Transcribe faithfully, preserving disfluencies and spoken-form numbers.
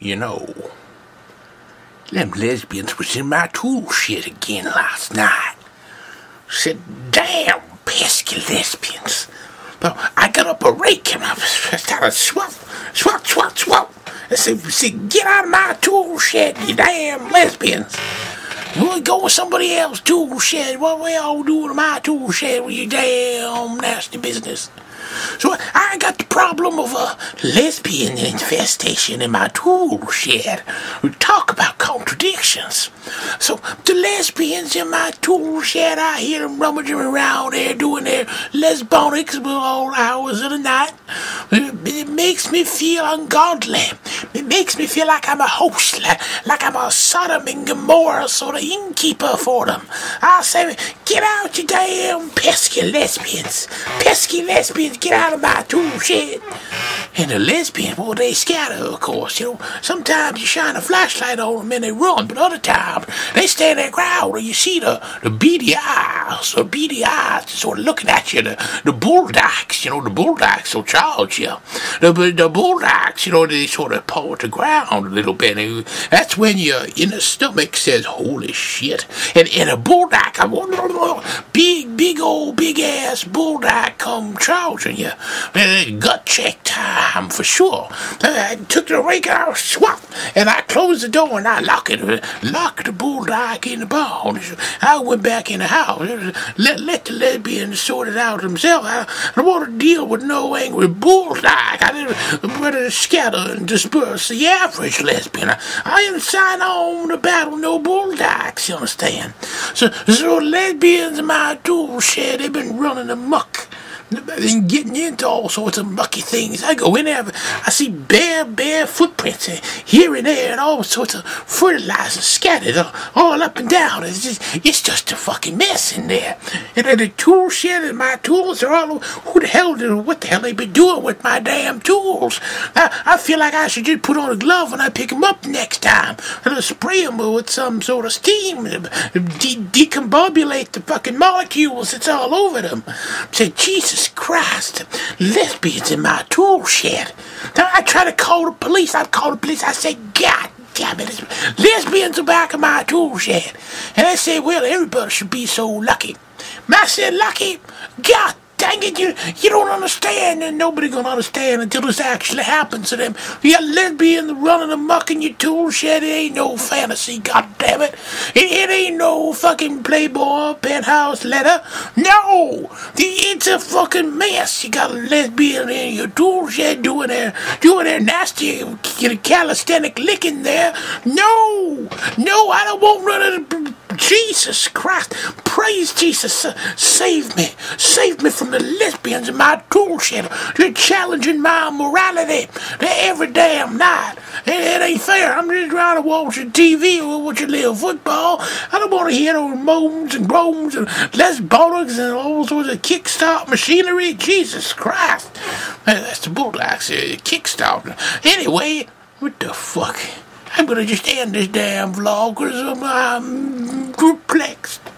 You know, them lesbians was in my tool shed again last night. Said, damn, pesky lesbians. But I got up a rake and I started swap, swap, swap, swap. I said, said, get out of my tool shed, you damn lesbians. You want to go with somebody else's tool shed? What we all doing in my tool shed with your damn nasty business? So I got the problem of a lesbian infestation in my tool shed. We talk about contradictions. So the lesbians in my tool shed, I hear them rummaging around there doing their lesbonics at all hours of the night. It makes me feel ungodly. It makes me feel like I'm a host, like, like I'm a Sodom and Gomorrah sort of innkeeper for them. I say, get out, you damn pesky lesbians. Pesky lesbians, get out of my tool shed. And the lesbians, well, they scatter, of course. You know, sometimes you shine a flashlight on them and they run, but other times they stand there and growl, and you see the, the beady eyes, the beady eyes sort of looking at you, the, the bulldogs, you know, the bulldogs will charge you. The, the bulldogs, you know, they sort of paw at the ground a little bit. And that's when your inner stomach says, holy shit. And, and a bulldog, a big, big old, big ass bulldog come charging you. Gut check time for sure. I took the rake out, swap, and I closed the door and I locked it, locked the bulldog in the barn. I went back in the house, let, let the lesbians sort it out themselves. I, I don't want to deal with no angry bulldog. I didn't want to scatter and disperse the average lesbian. I, I didn't sign on to battle no bulldogs, you understand? So, so lesbians in my tool shed, they've been running amok and getting into all sorts of mucky things. I go in there, I see bare, bare footprints here and there, and all sorts of fertilizer scattered all up and down. It's just, it's just a fucking mess in there. And then the tool shed and my tools are all over. Who the hell, what the hell they been doing with my damn tools? I, I feel like I should just put on a glove when I pick them up next time, and I'll spray them with some sort of steam, de- decombobulate the fucking molecules that's all over them. Say, Jesus Christ, lesbians in my tool shed. Now I try to call the police. I call the police. I say, God damn it, lesbians are back in my tool shed. And they say, well, everybody should be so lucky. And I said, lucky? God dang it, you, you don't understand, and nobody gonna understand until this actually happens to them. You got lesbians running amok in your tool shed. It ain't no fantasy, god damn it. It, it ain't no fucking Playboy penthouse letter. No! It's a fucking mess. You got a lesbian in your tool shed doing their, doing their nasty calisthenic licking there. No! No, I don't want none of the... Jesus Christ, praise Jesus, uh, save me, save me from the lesbians in my tool shed. They're challenging my morality every damn night. It, it ain't fair. I'm just trying to watch the T V or watch a little football. I don't want to hear no moans and groans and lesbonics and all sorts of kickstart machinery. Jesus Christ. That's the Bulldogs, uh, kickstart. Anyway, what the fuck? I'm gonna just end this damn vlog because I'm, I'm perplexed.